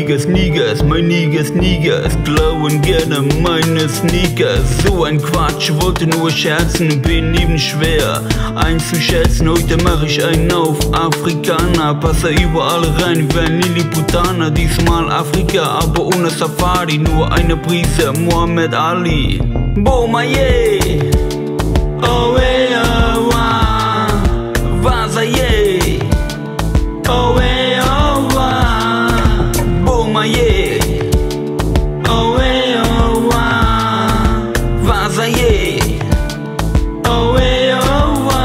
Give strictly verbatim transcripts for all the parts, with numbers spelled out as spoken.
Niggas, Niggas, mein Niggas, Niggas klauen gerne meine Sneakers. So ein Quatsch, wollte nur scherzen, bin eben schwer einzuschätzen. Heute mach ich einen auf Afrikaner, passe überall rein wie ein Lilliputaner. Diesmal Afrika, aber ohne Safari, nur eine Prise Muhammad Ali. Bomaye, oh yeah, wa, Vazaye, oh yeah, wa, Bomaye, oh yeah, wa, Vazaye, oh yeah, wa,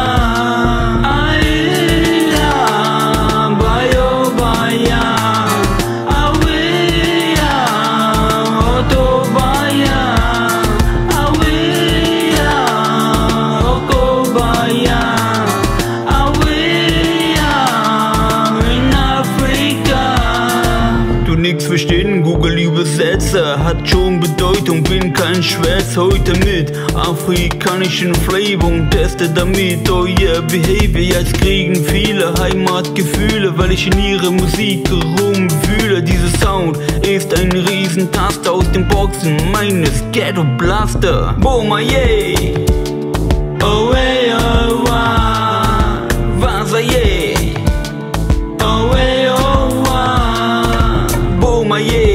Aïla, bayo baya, awiya, oto baya. Nix verstehen, Google Übersetzer hat schon Bedeutung, bin kein Schwätz. Heute mit afrikanischen Flavor und teste damit euer Behavior. Jetzt kriegen viele Heimatgefühle, weil ich in ihre Musik rumfühle. Dieser Sound ist ein Riesentaster aus den Boxen meines Ghetto Blaster. Bomaye, oh ey, oh wa, Vazaye, oh ey, oh wa, Bomaye.